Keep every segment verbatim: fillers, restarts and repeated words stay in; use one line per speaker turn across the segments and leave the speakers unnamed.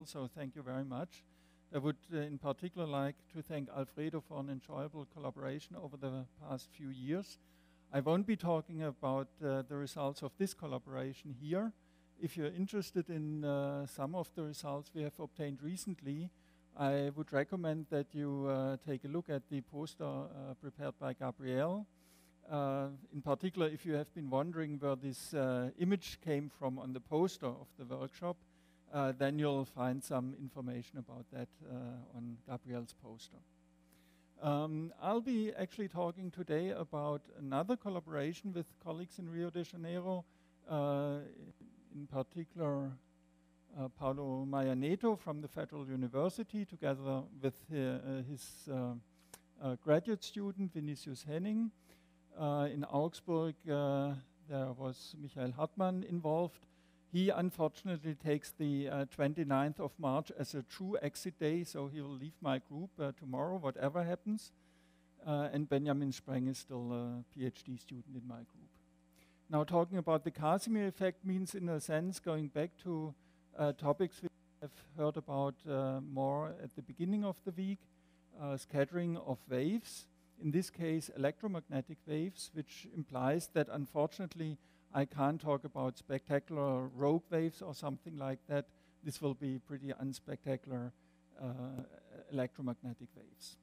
so thank you very much. I would uh, in particular like to thank Alfredo for an enjoyable collaboration over the past few years. I won't be talking about uh, the results of this collaboration here. If you're interested in uh, some of the results we have obtained recently, I would recommend that you uh, take a look at the poster uh, prepared by Gabrielle. Uh, in particular, if you have been wondering where this uh, image came from on the poster of the workshop, uh, then you'll find some information about that uh, on Gabrielle's poster. Um, I'll be actually talking today about another collaboration with colleagues in Rio de Janeiro, uh, in particular uh, Paulo Maia Neto from the Federal University, together with uh, uh, his uh, uh, graduate student Vinicius Henning. Uh, in Augsburg, uh, there was Michael Hartmann involved. He unfortunately takes the uh, twenty-ninth of March as a true exit day, so he will leave my group uh, tomorrow, whatever happens. Uh, and Benjamin Spreng is still a PhD student in my group. Now, talking about the Casimir effect means, in a sense, going back to uh, topics we have heard about uh, more at the beginning of the week, uh, scattering of waves. In this case, electromagnetic waves, which implies that, unfortunately, I can't talk about spectacular rogue waves or something like that. This will be pretty unspectacular uh, electromagnetic waves.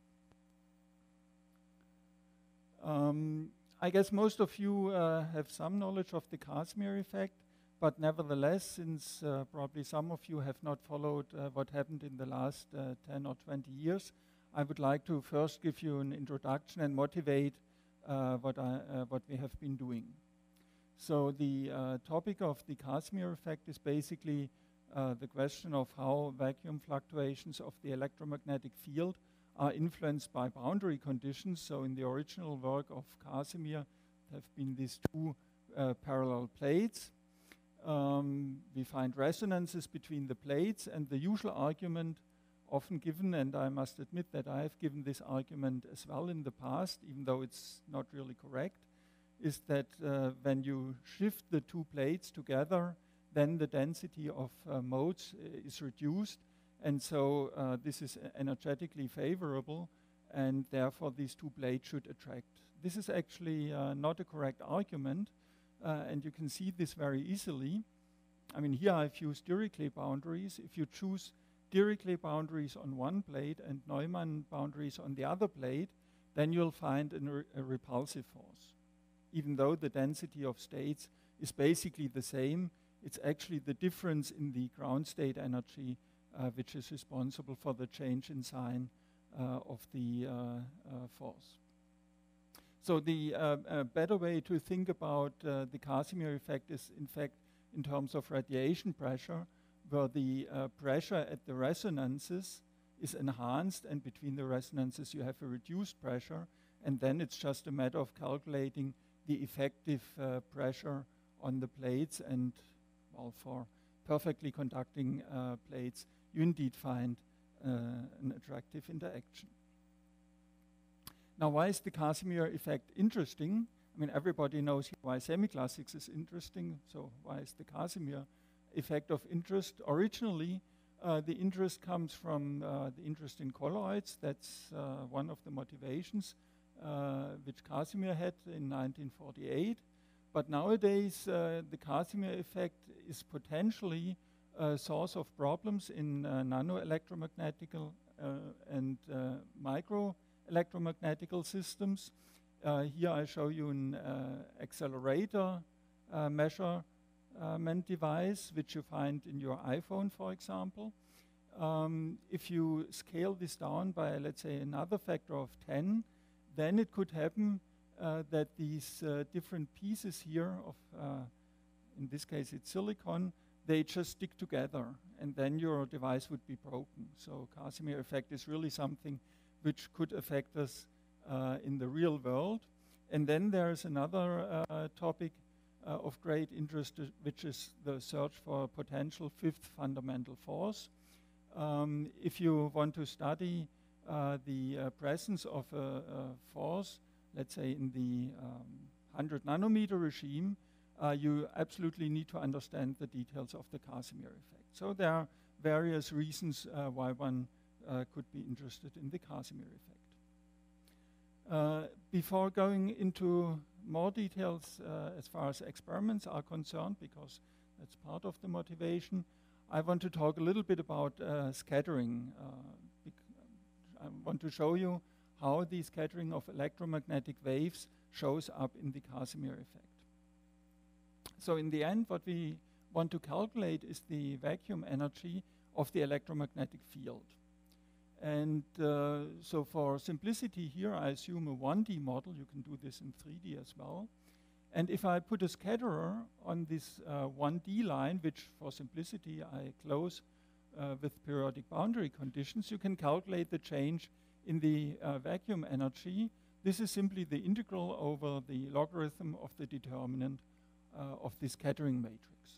Um, I guess most of you uh, have some knowledge of the Casimir effect, but nevertheless, since uh, probably some of you have not followed uh, what happened in the last uh, ten or twenty years, I would like to first give you an introduction and motivate uh, what, I, uh, what we have been doing. So the uh, topic of the Casimir effect is basically uh, the question of how vacuum fluctuations of the electromagnetic field are influenced by boundary conditions. So in the original work of Casimir, there have been these two uh, parallel plates. Um, we find resonances between the plates, and the usual argument often given, and I must admit that I have given this argument as well in the past, even though it's not really correct, is that uh, when you shift the two plates together, then the density of uh, modes uh, is reduced, and so uh, this is energetically favorable, and therefore these two plates should attract. This is actually uh, not a correct argument, uh, and you can see this very easily. I mean, here I've used Dirichlet boundaries. If you choose Dirichlet boundaries on one plate and Neumann boundaries on the other plate, then you'll find an re a repulsive force. Even though the density of states is basically the same, it's actually the difference in the ground state energy uh, which is responsible for the change in sign uh, of the uh, uh, force. So the uh, uh, better way to think about uh, the Casimir effect is, in fact, in terms of radiation pressure, where the uh, pressure at the resonances is enhanced, and between the resonances you have a reduced pressure, and then it's just a matter of calculating the effective uh, pressure on the plates, and well, for perfectly conducting uh, plates, you indeed find uh, an attractive interaction. Now, why is the Casimir effect interesting? I mean, everybody knows why semiclassics is interesting, so why is the Casimir effect of interest? Originally, uh, the interest comes from uh, the interest in colloids. That's uh, one of the motivations uh, which Casimir had in nineteen forty-eight. But nowadays, uh, the Casimir effect is potentially a source of problems in uh, nano-electromagnetical uh, and uh, micro-electromagnetical systems. Uh, here I show you an uh, accelerator uh, measure measurement device, which you find in your iPhone, for example. Um, if you scale this down by, let's say, another factor of ten, then it could happen uh, that these uh, different pieces here of, uh, in this case it's silicon, they just stick together, and then your device would be broken. So Casimir effect is really something which could affect us uh, in the real world. And then there's another uh, topic Uh, of great interest, uh, which is the search for a potential fifth fundamental force. Um, if you want to study uh, the uh, presence of a, a force, let's say in the um, one hundred nanometer regime, uh, you absolutely need to understand the details of the Casimir effect. So there are various reasons uh, why one uh, could be interested in the Casimir effect. Uh, before going into more details uh, as far as experiments are concerned, because that's part of the motivation, I want to talk a little bit about uh, scattering. Uh, I want to show you how the scattering of electromagnetic waves shows up in the Casimir effect. So in the end, what we want to calculate is the vacuum energy of the electromagnetic field. And uh, so for simplicity here, I assume a one D model. You can do this in three D as well. And if I put a scatterer on this uh, one D line, which for simplicity I close uh, with periodic boundary conditions, you can calculate the change in the uh, vacuum energy. This is simply the integral over the logarithm of the determinant uh, of the scattering matrix.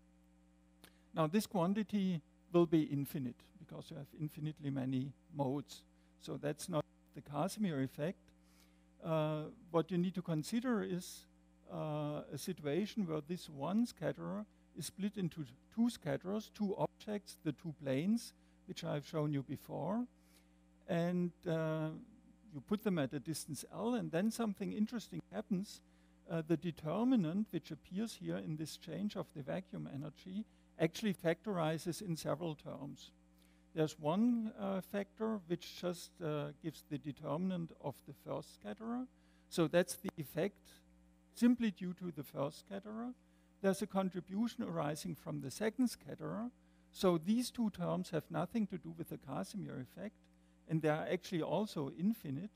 Now this quantity will be infinite, because you have infinitely many modes. So that's not the Casimir effect. Uh, what you need to consider is uh, a situation where this one scatterer is split into two scatterers, two objects, the two planes, which I've shown you before. And uh, you put them at a distance L, and then something interesting happens. Uh, the determinant, which appears here in this change of the vacuum energy, actually factorizes in several terms. There's one uh, factor which just uh, gives the determinant of the first scatterer. So that's the effect simply due to the first scatterer. There's a contribution arising from the second scatterer. So these two terms have nothing to do with the Casimir effect, and they are actually also infinite.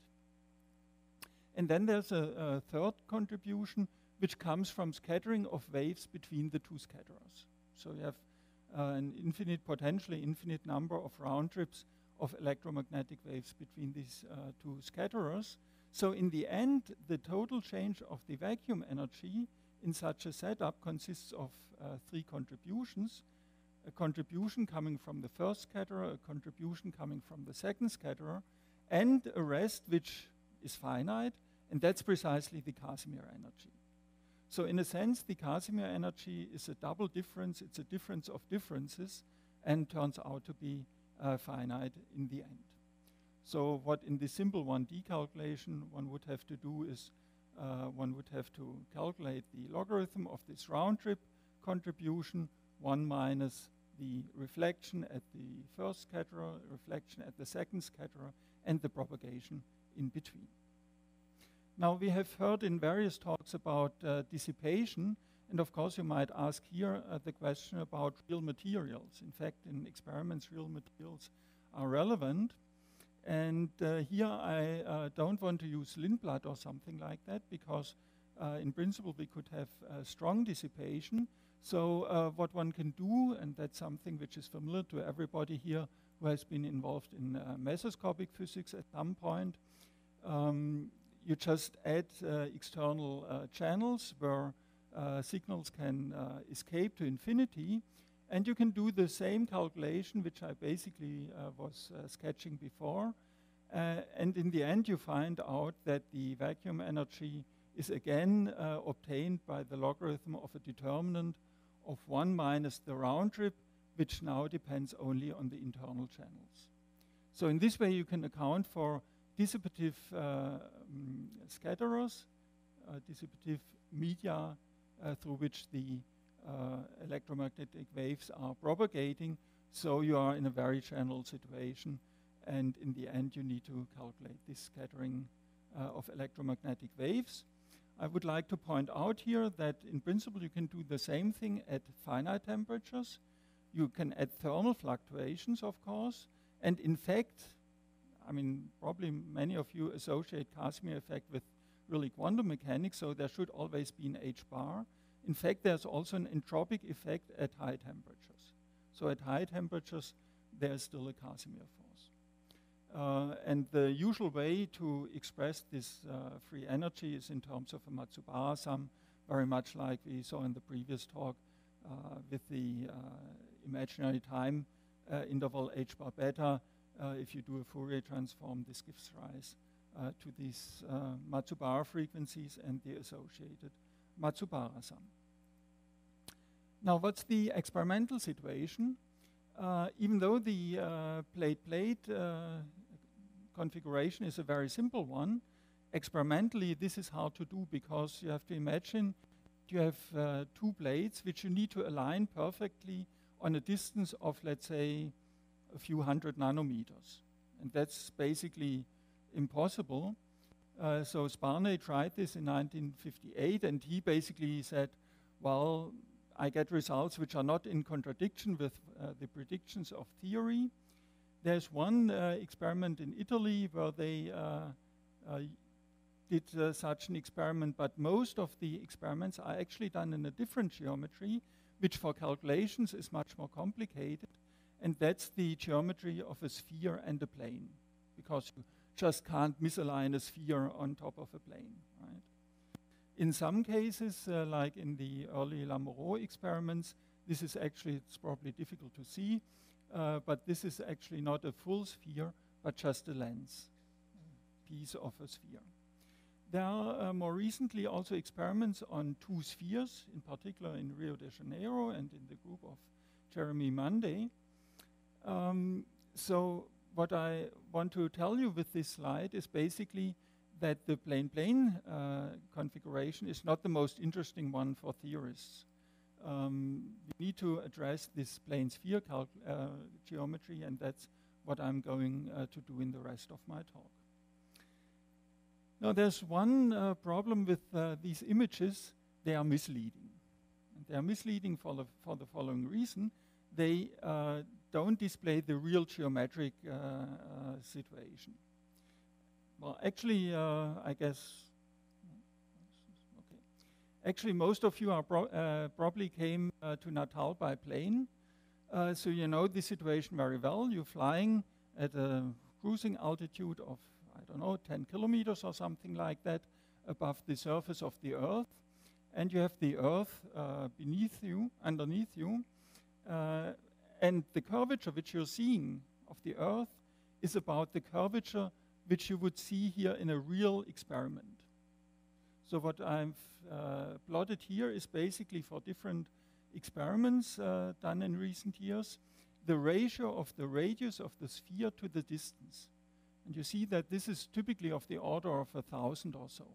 And then there's a, a third contribution which comes from scattering of waves between the two scatterers. So you have uh, an infinite, potentially infinite number of round trips of electromagnetic waves between these uh, two scatterers. So in the end, the total change of the vacuum energy in such a setup consists of uh, three contributions. A contribution coming from the first scatterer, a contribution coming from the second scatterer, and a rest which is finite, and that's precisely the Casimir energy. So in a sense, the Casimir energy is a double difference. It's a difference of differences and turns out to be uh, finite in the end. So what in the simple one D calculation one would have to do is uh, one would have to calculate the logarithm of this round trip contribution, one minus the reflection at the first scatterer, reflection at the second scatterer, and the propagation in between. Now, we have heard in various talks about uh, dissipation, and of course you might ask here uh, the question about real materials. In fact, in experiments, real materials are relevant. And uh, here I uh, don't want to use Lindblad or something like that, because uh, in principle we could have uh, strong dissipation. So uh, what one can do, and that's something which is familiar to everybody here who has been involved in uh, mesoscopic physics at some point, um, you just add uh, external uh, channels where uh, signals can uh, escape to infinity, and you can do the same calculation which I basically uh, was uh, sketching before, uh, and in the end you find out that the vacuum energy is again uh, obtained by the logarithm of a determinant of one minus the round trip, which now depends only on the internal channels. So in this way you can account for dissipative uh, um, scatterers, uh, dissipative media uh, through which the uh, electromagnetic waves are propagating. So you are in a very general situation, and in the end you need to calculate this scattering uh, of electromagnetic waves. I would like to point out here that in principle you can do the same thing at finite temperatures. You can add thermal fluctuations, of course, and in fact, I mean, probably many of you associate Casimir effect with really quantum mechanics, so there should always be an H bar. In fact, there's also an entropic effect at high temperatures. So at high temperatures, there's still a Casimir force. Uh, and the usual way to express this uh, free energy is in terms of a Matsubara sum, very much like we saw in the previous talk uh, with the uh, imaginary time uh, interval h bar beta. Uh, if you do a Fourier transform, this gives rise uh, to these uh, Matsubara frequencies and the associated Matsubara sum. Now, what's the experimental situation? uh, even though the uh, plate-plate uh, configuration is a very simple one, experimentally this is hard to do because you have to imagine you have uh, two plates which you need to align perfectly on a distance of, let's say, a few hundred nanometers. And that's basically impossible. Uh, so Sparney tried this in nineteen fifty-eight, and he basically said, well, I get results which are not in contradiction with uh, the predictions of theory. There's one uh, experiment in Italy where they uh, uh, did uh, such an experiment, but most of the experiments are actually done in a different geometry, which for calculations is much more complicated, and that's the geometry of a sphere and a plane, because you just can't misalign a sphere on top of a plane, right? In some cases, uh, like in the early Lamoureux experiments, this is actually, it's probably difficult to see, uh, but this is actually not a full sphere, but just a lens, a piece of a sphere. There are uh, more recently also experiments on two spheres, in particular in Rio de Janeiro and in the group of Jeremy Monday. Um, so what I want to tell you with this slide is basically that the plane-plane uh, configuration is not the most interesting one for theorists. Um, we need to address this plane-sphere uh, geometry, and that's what I'm going uh, to do in the rest of my talk. Now, there's one uh, problem with uh, these images. They are misleading. And they are misleading for the, for the following reason. They uh, don't display the real geometric uh, uh, situation. Well, actually, uh, I guess, okay. Actually, most of you are pro uh, probably came uh, to Natal by plane. Uh, so you know the situation very well. You're flying at a cruising altitude of, I don't know, ten kilometers or something like that above the surface of the Earth. And you have the Earth uh, beneath you, underneath you. Uh, and the curvature which you're seeing of the Earth is about the curvature which you would see here in a real experiment. So what I've uh, plotted here is basically for different experiments uh, done in recent years, the ratio of the radius of the sphere to the distance. And you see that this is typically of the order of a thousand or so.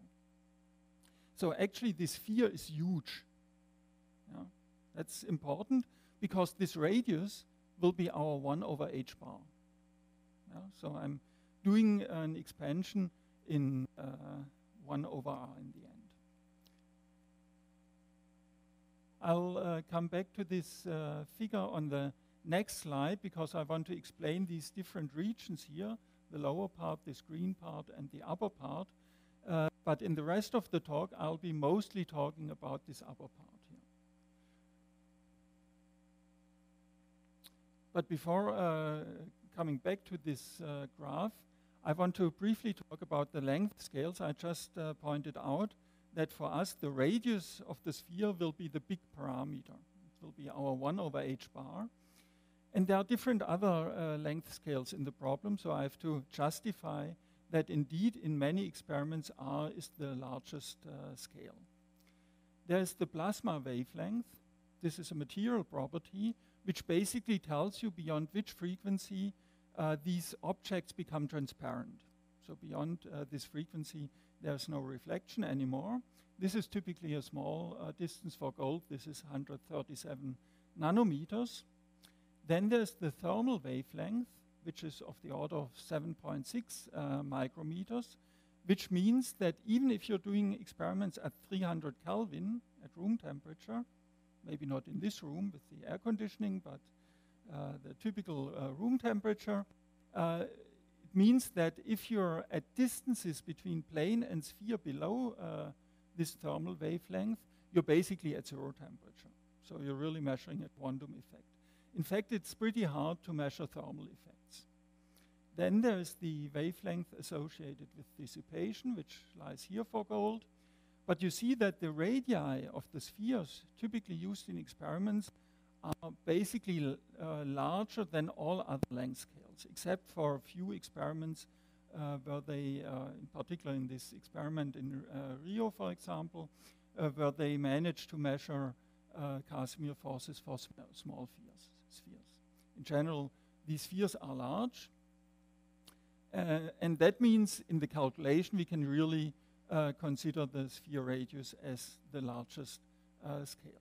So actually this sphere is huge. Yeah? That's important because this radius will be our one over h bar. Yeah? So I'm doing an expansion in uh, one over r in the end. I'll uh, come back to this uh, figure on the next slide because I want to explain these different regions here, the lower part, this green part, and the upper part. Uh, but in the rest of the talk, I'll be mostly talking about this upper part here. But before uh, coming back to this uh, graph, I want to briefly talk about the length scales. I just uh, pointed out that for us, the radius of the sphere will be the big parameter. It will be our one over h bar. And there are different other uh, length scales in the problem, so I have to justify that indeed in many experiments r is the largest uh, scale. There's the plasma wavelength. This is a material property which basically tells you beyond which frequency uh, these objects become transparent. So beyond uh, this frequency, there's no reflection anymore. This is typically a small uh, distance for gold. This is one hundred thirty-seven nanometers. Then there's the thermal wavelength, which is of the order of seven point six uh, micrometers, which means that even if you're doing experiments at three hundred Kelvin at room temperature, maybe not in this room with the air conditioning, but uh, the typical uh, room temperature, uh, it means that if you're at distances between plane and sphere below uh, this thermal wavelength, you're basically at zero temperature. So you're really measuring a quantum effect. In fact, it's pretty hard to measure thermal effects. Then there's the wavelength associated with dissipation, which lies here for gold. But you see that the radii of the spheres typically used in experiments are basically uh, larger than all other length scales, except for a few experiments uh, where they, uh, in particular in this experiment in uh, Rio, for example, uh, where they managed to measure uh, Casimir forces for sm small spheres. spheres. in general, these spheres are large. Uh, and that means in the calculation we can really uh, consider the sphere radius as the largest uh, scale.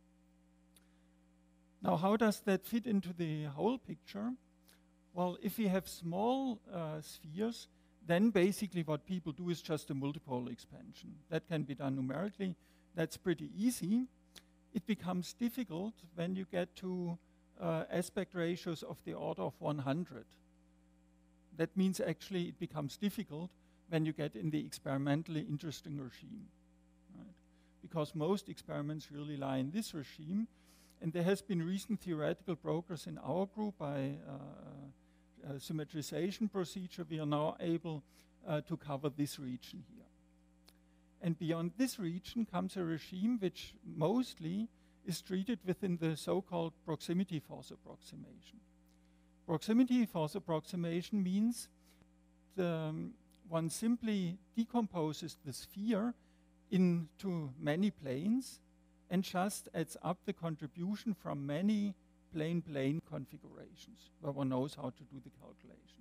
Now, how does that fit into the whole picture? Well, if we have small uh, spheres, then basically what people do is just a multipole expansion. That can be done numerically. That's pretty easy. It becomes difficult when you get to uh, aspect ratios of the order of one hundred. That means actually it becomes difficult when you get in the experimentally interesting regime, right? Because most experiments really lie in this regime. And there has been recent theoretical progress in our group by uh, a symmetrization procedure. We are now able uh, to cover this region here. And beyond this region comes a regime which mostly is treated within the so-called proximity force approximation. Proximity force approximation means um, one simply decomposes the sphere into many planes and just adds up the contribution from many plane-plane configurations where one knows how to do the calculation.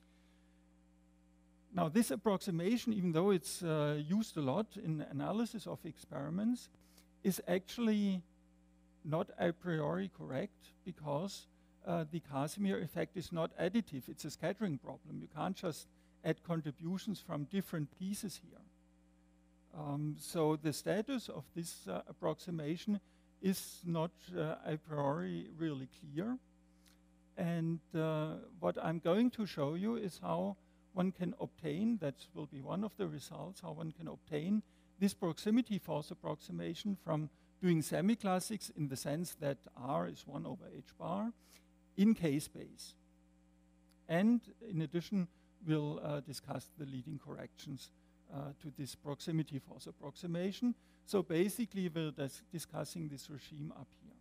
Now, this approximation, even though it's uh, used a lot in analysis of experiments, is actually not a priori correct because uh, the Casimir effect is not additive. It's a scattering problem. You can't just add contributions from different pieces here. Um, so the status of this uh, approximation is not uh, a priori really clear. And uh, what I'm going to show you is how one can obtain, that will be one of the results, how one can obtain this proximity force approximation from doing semi-classics in the sense that R is one over H bar in K-space. And in addition, we'll uh, discuss the leading corrections Uh, to this proximity force approximation. So basically we're dis discussing this regime up here.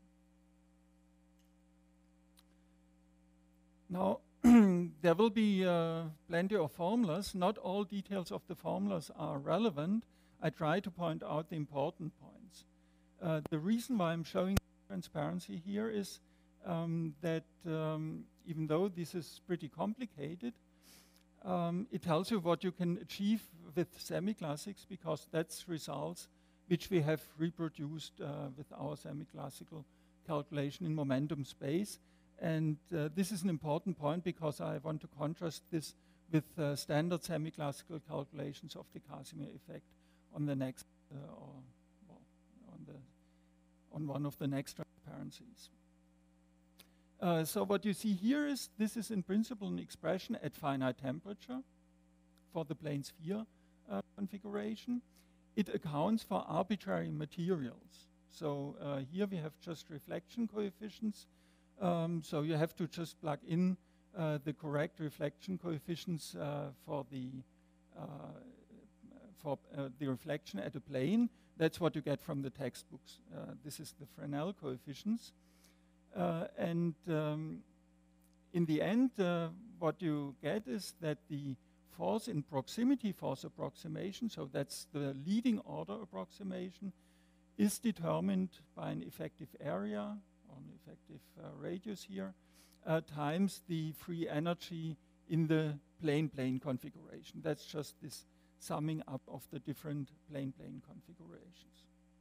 Now there will be uh, plenty of formulas. Not all details of the formulas are relevant. I try to point out the important points. Uh, the reason why I'm showing transparency here is um, that um, even though this is pretty complicated, Um, it tells you what you can achieve with semi-classics, because that's results which we have reproduced uh, with our semi-classical calculation in momentum space. And uh, this is an important point because I want to contrast this with uh, standard semi-classical calculations of the Casimir effect on the next, uh, or well, on the on one of the next transparencies. Uh, so what you see here is, this is in principle an expression at finite temperature for the plane sphere uh, configuration. It accounts for arbitrary materials. So uh, here we have just reflection coefficients. Um, so you have to just plug in uh, the correct reflection coefficients uh, for the uh, for uh, the reflection at a plane. That's what you get from the textbooks. Uh, this is the Fresnel coefficients. Uh, and um, in the end, uh, what you get is that the force in proximity force approximation, so that's the leading order approximation, is determined by an effective area, or an effective uh, radius here, uh, times the free energy in the plane-plane configuration. That's just this summing up of the different plane-plane configurations.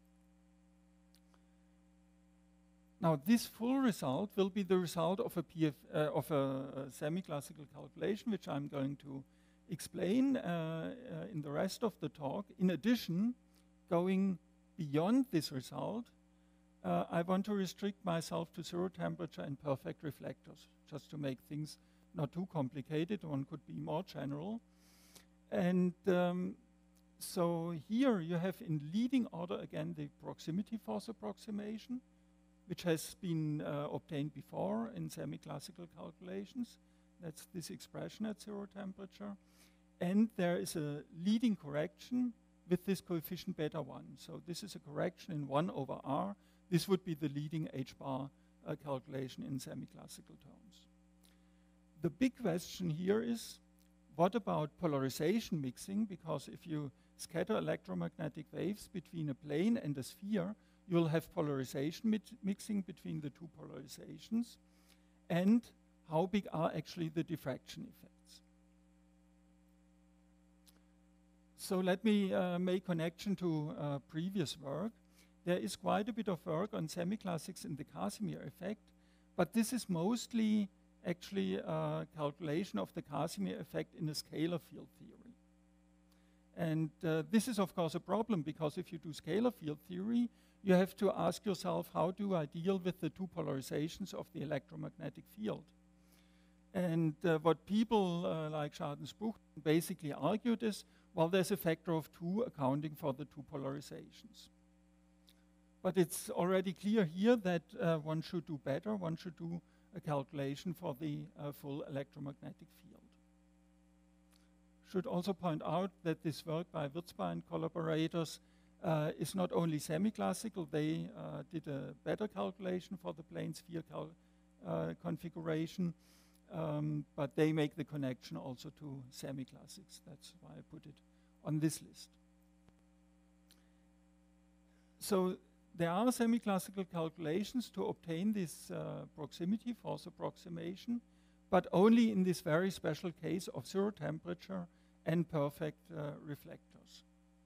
Now, this full result will be the result of a, P F, uh, of a, a semi-classical calculation, which I'm going to explain uh, uh, in the rest of the talk. In addition, going beyond this result, uh, I want to restrict myself to zero temperature and perfect reflectors, just to make things not too complicated. One could be more general. And um, so here you have in leading order again the proximity force approximation, which has been uh, obtained before in semi-classical calculations. That's this expression at zero temperature. And there is a leading correction with this coefficient beta one. So this is a correction in one over R. This would be the leading H bar uh, calculation in semi-classical terms. The big question here is, what about polarization mixing? Because if you scatter electromagnetic waves between a plane and a sphere, you'll have polarization mixing between the two polarizations. and how big are actually the diffraction effects. So let me uh, make connection to uh, previous work. There is quite a bit of work on semiclassics in the Casimir effect, but this is mostly actually a calculation of the Casimir effect in a scalar field theory. And uh, this is of course a problem, because if you do scalar field theory, you have to ask yourself, how do I deal with the two polarizations of the electromagnetic field? And uh, what people uh, like Schadensbuch basically argued is, well, there's a factor of two accounting for the two polarizations. But it's already clear here that uh, one should do better. One should do a calculation for the uh, full electromagnetic field. Should also point out that this work by Würzbach and collaborators uh, is not only semi-classical. They uh, did a better calculation for the plane sphere uh, configuration, um, but they make the connection also to semi-classics. That's why I put it on this list. So there are semi-classical calculations to obtain this uh, proximity, force approximation, but only in this very special case of zero temperature and perfect uh, reflectors.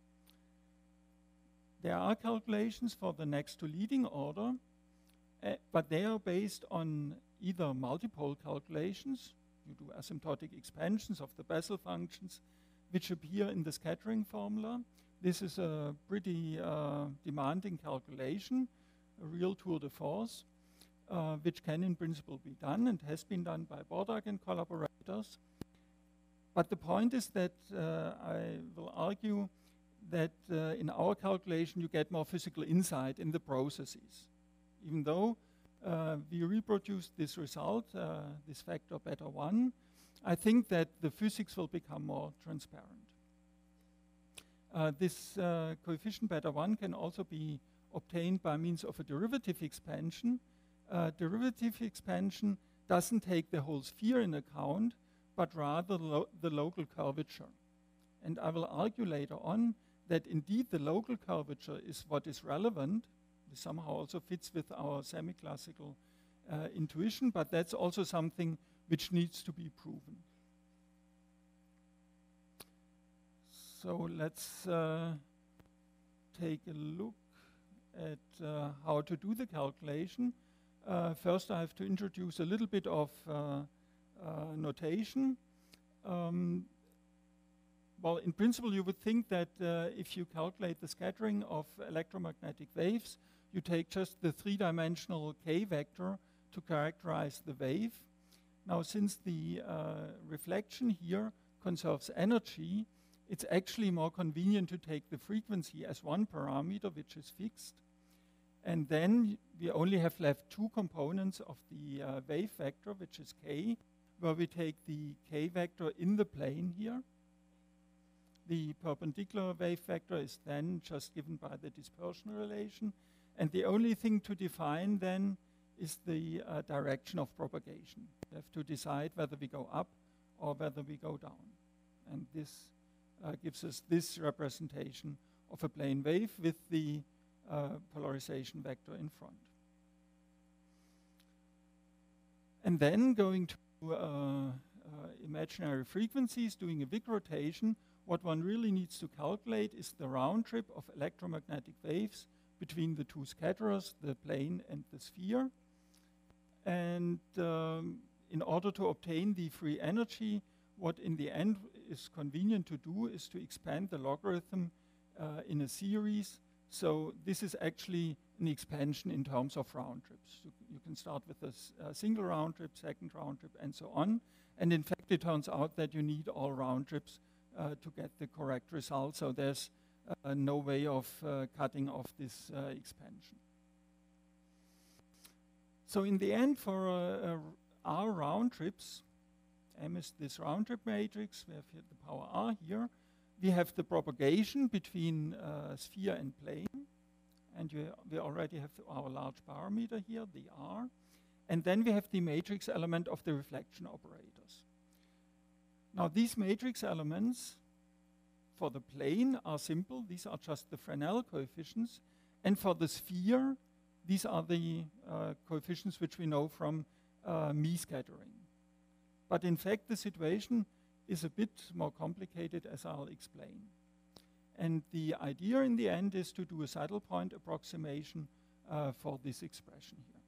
There are calculations for the next to leading order, uh, but they are based on either multipole calculations. You do asymptotic expansions of the Bessel functions, which appear in the scattering formula. This is a pretty uh, demanding calculation, a real tour de force, uh, which can in principle be done and has been done by Bordak and collaborators. But the point is that uh, I will argue that uh, in our calculation you get more physical insight in the processes. Even though uh, we reproduced this result, uh, this factor beta one, I think that the physics will become more transparent. Uh, this uh, coefficient beta one can also be obtained by means of a derivative expansion. Uh, derivative expansion doesn't take the whole sphere in account, but rather lo the local curvature. And I will argue later on that indeed the local curvature is what is relevant. This somehow also fits with our semi-classical uh, intuition, but that's also something which needs to be proven. So let's uh, take a look at uh, how to do the calculation. Uh, first, I have to introduce a little bit of uh, uh, notation. Um, well, in principle, you would think that uh, if you calculate the scattering of electromagnetic waves, you take just the three-dimensional K vector to characterize the wave. Now, since the uh, reflection here conserves energy, it's actually more convenient to take the frequency as one parameter, which is fixed. And then we only have left two components of the uh, wave vector, which is k, where we take the k vector in the plane here. The perpendicular wave vector is then just given by the dispersion relation. And the only thing to define then is the uh, direction of propagation. We have to decide whether we go up or whether we go down. And this Uh, gives us this representation of a plane wave with the uh, polarization vector in front. And then going to uh, uh, imaginary frequencies, doing a Wick rotation, what one really needs to calculate is the round trip of electromagnetic waves between the two scatterers, the plane and the sphere. And um, in order to obtain the free energy, what in the end is convenient to do is to expand the logarithm uh, in a series. So this is actually an expansion in terms of round trips. You, you can start with a, s a single round trip, second round trip, and so on. And in fact, it turns out that you need all round trips uh, to get the correct result. So there's uh, no way of uh, cutting off this uh, expansion. So in the end, for uh, uh, R round trips, M is this round trip matrix, we have here the power R here. We have the propagation between uh, sphere and plane, and you, we already have our large parameter here, the R. And then we have the matrix element of the reflection operators. Now these matrix elements for the plane are simple. These are just the Fresnel coefficients. And for the sphere, these are the uh, coefficients which we know from uh, Mie scattering. But in fact, the situation is a bit more complicated, as I'll explain. And the idea in the end is to do a saddle point approximation uh, for this expression here.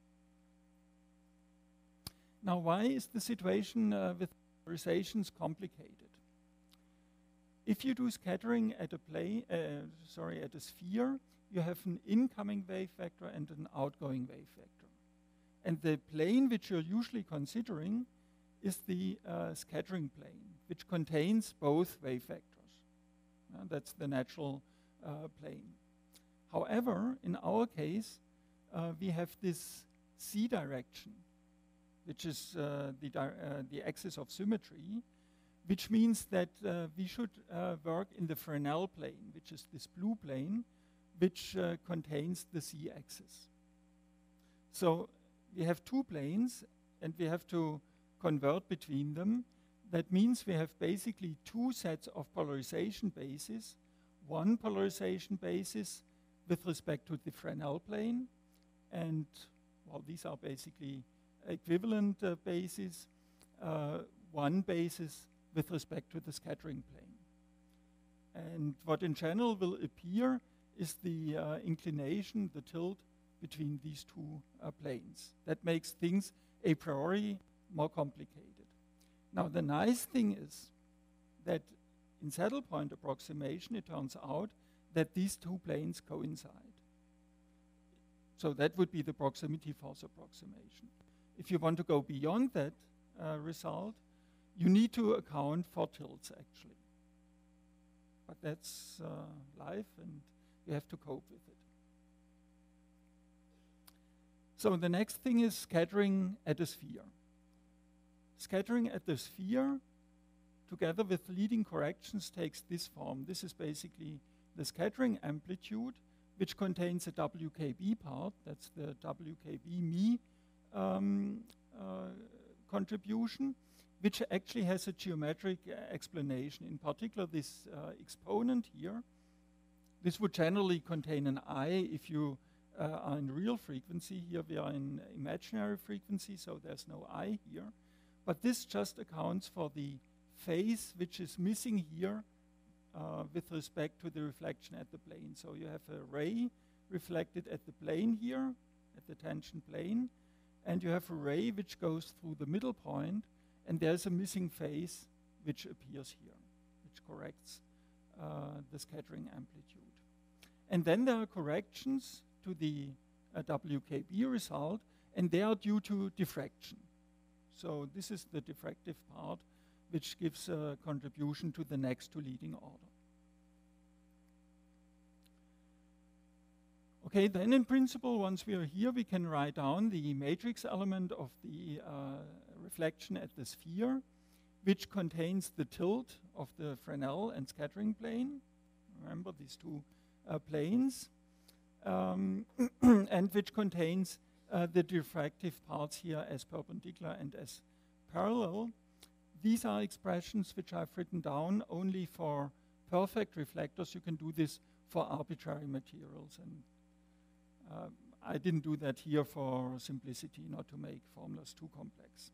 Now, why is the situation uh, with polarizations complicated? If you do scattering at a plane, uh, sorry, at a sphere, you have an incoming wave vector and an outgoing wave vector. And the plane which you're usually considering is the uh, scattering plane, which contains both wave vectors. Uh, that's the natural uh, plane. However, in our case, uh, we have this z direction, which is uh, the, di uh, the axis of symmetry, which means that uh, we should uh, work in the Fresnel plane, which is this blue plane, which uh, contains the z-axis. So we have two planes, and we have to convert between them. That means we have basically two sets of polarization bases. One polarization basis with respect to the Fresnel plane, and well, these are basically equivalent uh, bases. Uh, one basis with respect to the scattering plane. And what in general will appear is the uh, inclination, the tilt between these two uh, planes. That makes things a priori more complicated. Now, the nice thing is that in saddle point approximation, it turns out that these two planes coincide. So that would be the proximity force approximation. If you want to go beyond that uh, result, you need to account for tilts, actually. But that's uh, life, and you have to cope with it. So the next thing is scattering at a sphere. Scattering at the sphere, together with leading corrections, takes this form. This is basically the scattering amplitude, which contains a W K B part. That's the W K B Mie um, uh, contribution, which actually has a geometric uh, explanation. In particular, this uh, exponent here. This would generally contain an I if you uh, are in real frequency. Here we are in imaginary frequency, so there's no I here. But this just accounts for the phase which is missing here uh, with respect to the reflection at the plane. So you have a ray reflected at the plane here, at the tangent plane, and you have a ray which goes through the middle point, and there's a missing phase which appears here, which corrects uh, the scattering amplitude. And then there are corrections to the uh, W K B result, and they are due to diffraction. So this is the diffractive part, which gives a contribution to the next to leading order. Okay, then in principle, once we are here, we can write down the matrix element of the uh, reflection at the sphere, which contains the tilt of the Fresnel and scattering plane. Remember these two uh, planes. Um, and which contains uh, the diffractive parts here as perpendicular and as parallel. These are expressions which I've written down only for perfect reflectors. You can do this for arbitrary materials. And uh, I didn't do that here for simplicity, not to make formulas too complex.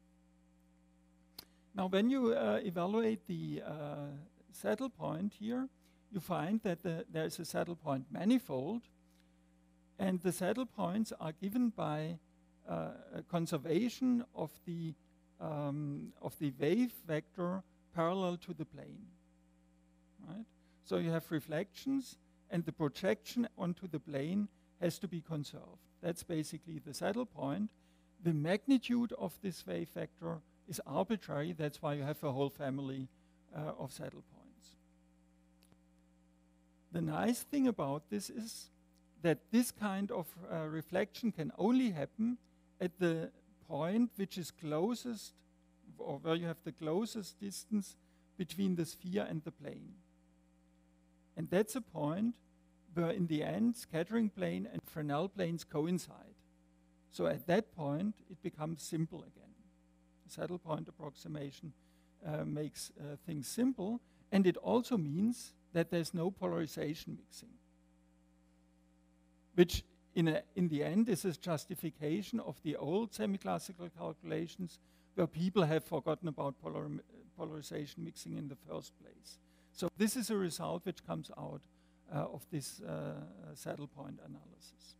Now, when you uh, evaluate the uh, saddle point here, you find that the, there's a saddle point manifold, and the saddle points are given by uh, a conservation of the um, of the wave vector parallel to the plane. Right? So you have reflections, and the projection onto the plane has to be conserved. That's basically the saddle point. The magnitude of this wave vector is arbitrary. That's why you have a whole family uh, of saddle points. The nice thing about this is that this kind of uh, reflection can only happen at the point which is closest, or where you have the closest distance between the sphere and the plane. And that's a point where in the end scattering plane and Fresnel planes coincide. So at that point it becomes simple again. The saddle point approximation uh, makes uh, things simple, and it also means that there's no polarization mixing, which in, a, in the end, this is justification of the old semi-classical calculations where people have forgotten about polar, polarization mixing in the first place. So this is a result which comes out uh, of this uh, saddle point analysis.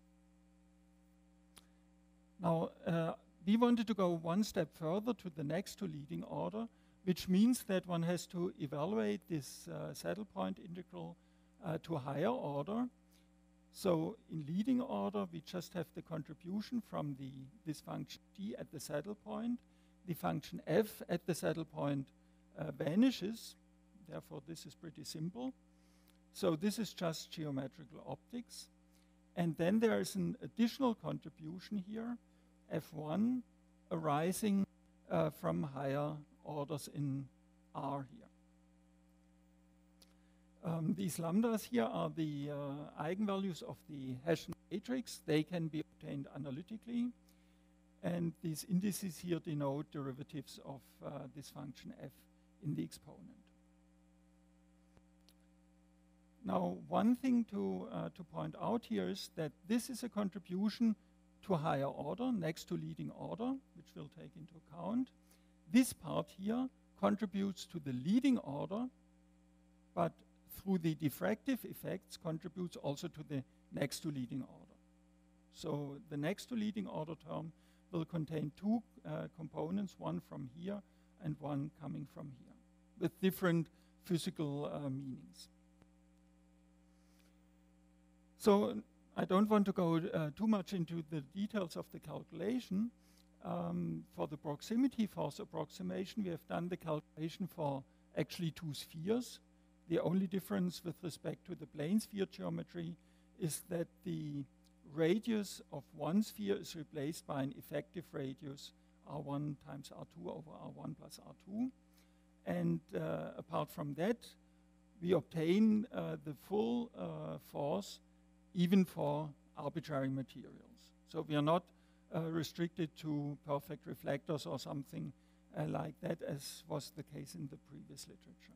Now, uh, we wanted to go one step further to the next to leading order, which means that one has to evaluate this uh, saddle point integral uh, to a higher order. So in leading order, we just have the contribution from the, this function g at the saddle point. The function f at the saddle point uh, vanishes. Therefore, this is pretty simple. So this is just geometrical optics. And then there is an additional contribution here, f one, arising uh, from higher orders in R here. Um, these lambdas here are the uh, eigenvalues of the Hessian matrix. They can be obtained analytically. And these indices here denote derivatives of uh, this function f in the exponent. Now, one thing to, uh, to point out here is that this is a contribution to a higher order, next to leading order, which we'll take into account. This part here contributes to the leading order, but through the diffractive effects contributes also to the next to leading order. So the next to leading order term will contain two uh, components, one from here and one coming from here, with different physical uh, meanings. So I don't want to go uh, too much into the details of the calculation. Um, for the proximity force approximation, we have done the calculation for actually two spheres. The only difference with respect to the plane sphere geometry is that the radius of one sphere is replaced by an effective radius R one times R two over R one plus R two. And uh, apart from that, we obtain uh, the full uh, force even for arbitrary materials. So we are not uh, restricted to perfect reflectors or something uh, like that, as was the case in the previous literature.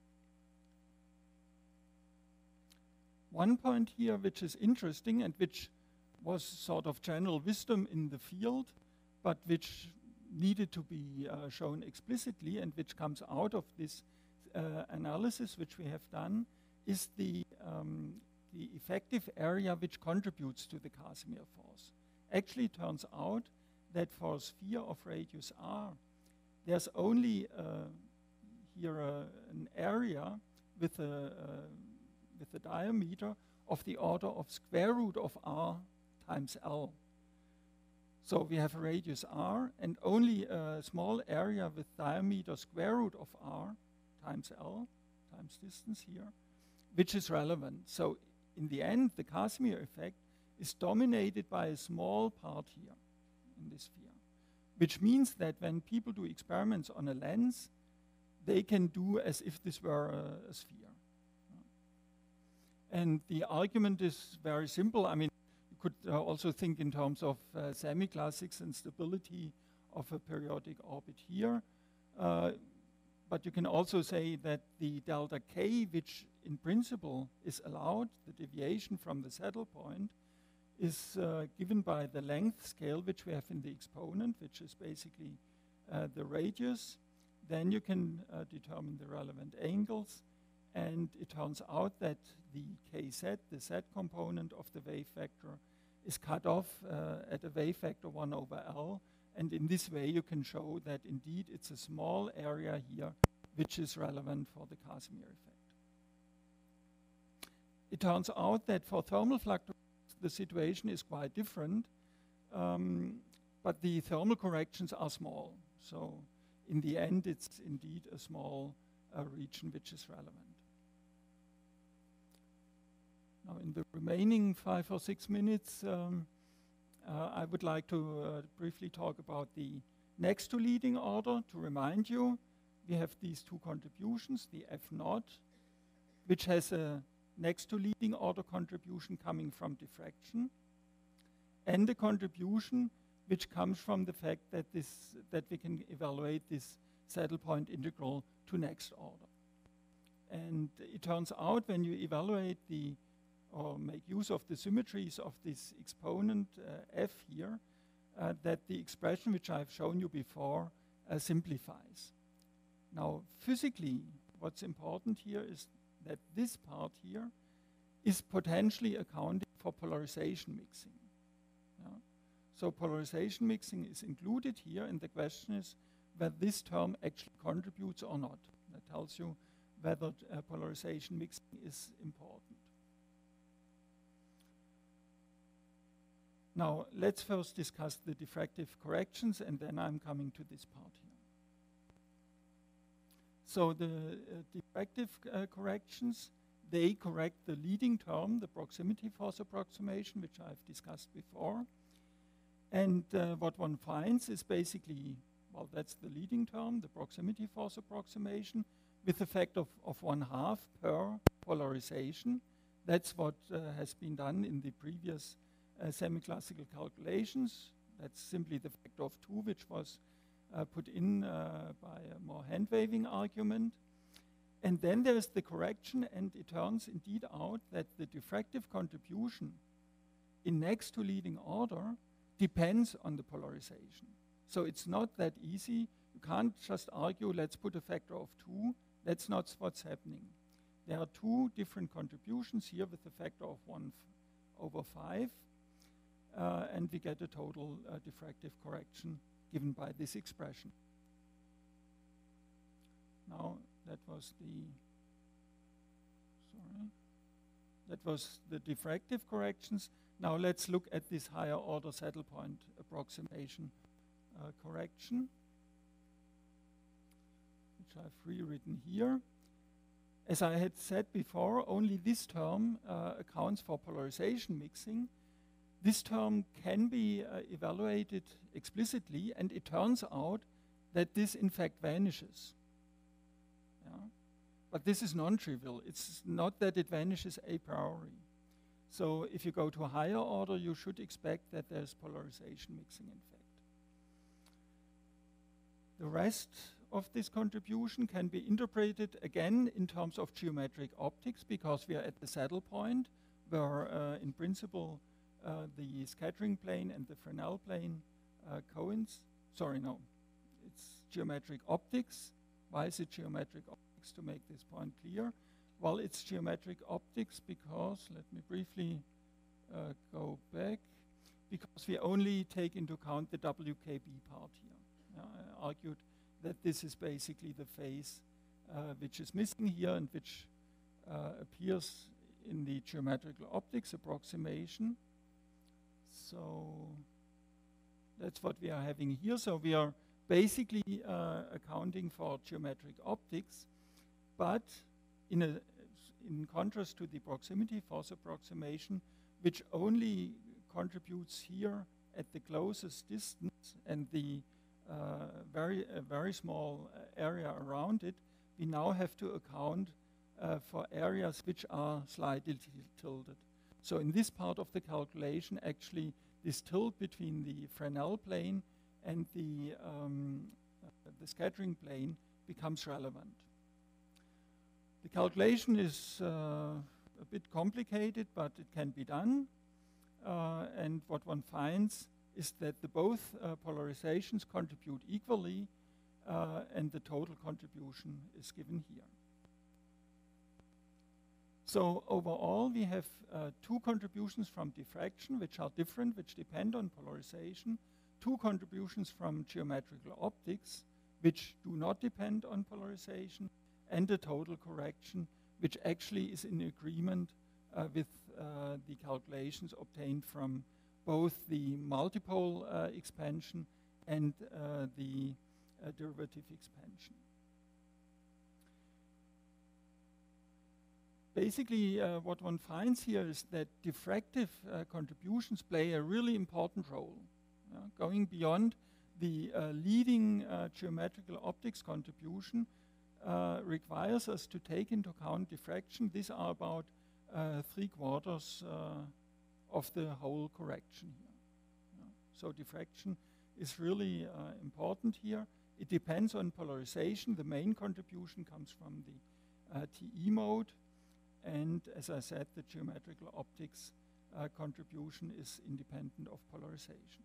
One point here which is interesting and which was sort of general wisdom in the field, but which needed to be uh, shown explicitly and which comes out of this uh, analysis which we have done, is the, um, the effective area which contributes to the Casimir force. Actually, it turns out that for a sphere of radius r, there's only uh, here uh, an area with a, uh, with a diameter of the order of square root of r times L. So we have a radius r and only a small area with diameter square root of r times L times distance here, which is relevant. So in the end, the Casimir effect is dominated by a small part here in this sphere, which means that when people do experiments on a lens, they can do as if this were a, a sphere. And the argument is very simple. I mean, you could uh, also think in terms of uh, semi-classics and stability of a periodic orbit here. Uh, but you can also say that the delta K, which in principle is allowed, the deviation from the saddle point, is uh, given by the length scale which we have in the exponent, which is basically uh, the radius. Then you can uh, determine the relevant angles. And it turns out that the kz, the z component of the wave vector, is cut off uh, at a wave vector one over L. And in this way, you can show that indeed it's a small area here which is relevant for the Casimir effect. It turns out that for thermal fluctuations, the situation is quite different, um, but the thermal corrections are small. So in the end, it's indeed a small uh, region which is relevant. Now, in the remaining five or six minutes, um, uh, I would like to uh, briefly talk about the next to leading order. To remind you, we have these two contributions, the F naught, which has a next to leading order contribution coming from diffraction, and a contribution which comes from the fact that this that we can evaluate this saddle point integral to next order. And it turns out when you evaluate the or make use of the symmetries of this exponent uh, f here, uh, that the expression which I've shown you before uh, simplifies. Now, physically, what's important here is that this part here is potentially accounting for polarization mixing. Yeah? So polarization mixing is included here, and the question is whether this term actually contributes or not. That tells you whether uh, polarization mixing is important. Now, let's first discuss the diffractive corrections, and then I'm coming to this part here. So the uh, diffractive uh, corrections, they correct the leading term, the proximity force approximation, which I've discussed before. And uh, what one finds is basically, well, that's the leading term, the proximity force approximation, with a factor of, of one half per polarization. That's what uh, has been done in the previous uh, semi-classical calculations. That's simply the factor of two, which was uh, put in uh, by a more hand-waving argument. And then there is the correction, and it turns indeed out that the diffractive contribution in next to leading order depends on the polarization. So it's not that easy. You can't just argue, let's put a factor of two. That's not what's happening. There are two different contributions here with a factor of one over five, uh, and we get a total uh, diffractive correction given by this expression. Now, that was the, sorry, that was the diffractive corrections. Now let's look at this higher order saddle point approximation uh, correction, which I've rewritten here. As I had said before, only this term uh, accounts for polarization mixing. This term can be uh, evaluated explicitly, and it turns out that this in fact vanishes. Yeah? But this is non-trivial. It's not that it vanishes a priori. So if you go to a higher order, you should expect that there's polarization mixing in fact. The rest of this contribution can be interpreted again in terms of geometric optics, because we are at the saddle point where uh, in principle uh, the scattering plane and the Fresnel plane uh, coincide. Sorry, no, it's geometric optics. Why is it geometric optics? To make this point clear, well, it's geometric optics because, let me briefly uh, go back, because we only take into account the W K B part here. Uh, I argued that this is basically the phase uh, which is missing here and which uh, appears in the geometrical optics approximation. So that's what we are having here. So we are basically uh, accounting for geometric optics, but in, a, in contrast to the proximity force approximation, which only contributes here at the closest distance and the uh, very, a very small uh, area around it, we now have to account uh, for areas which are slightly tilted. So in this part of the calculation, actually, this tilt between the Fresnel plane and the, um, uh, the scattering plane becomes relevant. The calculation is uh, a bit complicated, but it can be done. Uh, and what one finds is that the both uh, polarizations contribute equally, uh, and the total contribution is given here. So overall, we have uh, two contributions from diffraction, which are different, which depend on polarization, two contributions from geometrical optics, which do not depend on polarization, and a total correction, which actually is in agreement uh, with uh, the calculations obtained from both the multipole uh, expansion and uh, the uh, derivative expansion. Basically, uh, what one finds here is that diffractive uh, contributions play a really important role. Uh, going beyond the uh, leading uh, geometrical optics contribution uh, requires us to take into account diffraction. These are about uh, three quarters uh, of the whole correction here. Yeah. So diffraction is really uh, important here. It depends on polarization. The main contribution comes from the uh, T E mode. and as I said, the geometrical optics uh, contribution is independent of polarization.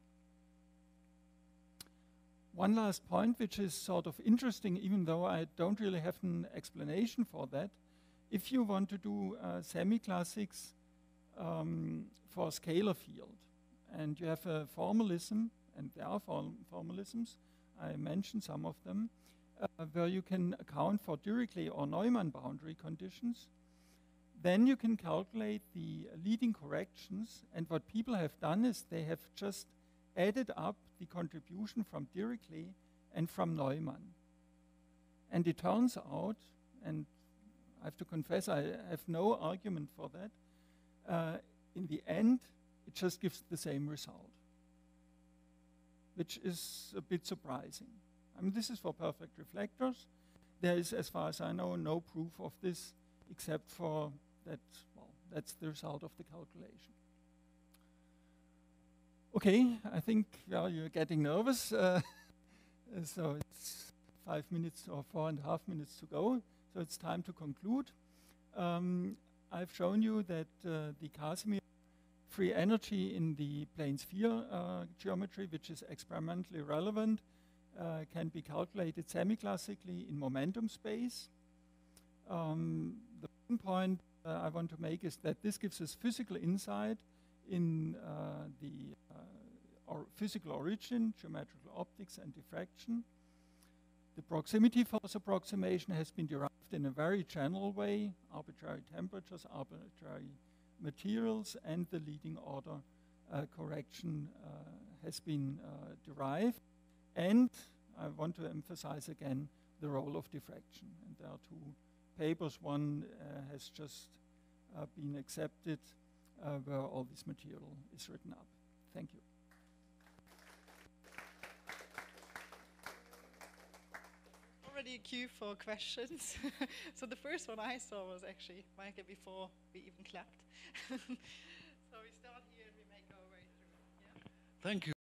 One last point, which is sort of interesting, even though I don't really have an explanation for that. If you want to do uh, semi-classics um, for a scalar field, and you have a formalism, and there are form formalisms, I mentioned some of them, uh, where you can account for Dirichlet or Neumann boundary conditions, then you can calculate the leading corrections, and what people have done is they have just added up the contribution from Dirichlet and from Neumann. And it turns out, and I have to confess I have no argument for that, uh, in the end it just gives the same result, which is a bit surprising. I mean, this is for perfect reflectors. There is, as far as I know, no proof of this except for that, well, that's the result of the calculation. Okay, I think, well, you're getting nervous. Uh, so it's five minutes or four and a half minutes to go. So it's time to conclude. Um, I've shown you that uh, the Casimir free energy in the plane sphere uh, geometry, which is experimentally relevant, uh, can be calculated semi-classically in momentum space. Um, the main point uh, I want to make is that this gives us physical insight in uh, the uh, or physical origin, geometrical optics, and diffraction. The proximity force approximation has been derived in a very general way, arbitrary temperatures, arbitrary materials, and the leading order uh, correction uh, has been uh, derived. And I want to emphasize again the role of diffraction. And there are two papers. One uh, has just uh, been accepted uh, where all this material is written up. Thank you.
Already a queue for questions. So the first one I saw was actually Michael before we even clapped. So we start here and we may go right through. Yeah?
Thank you.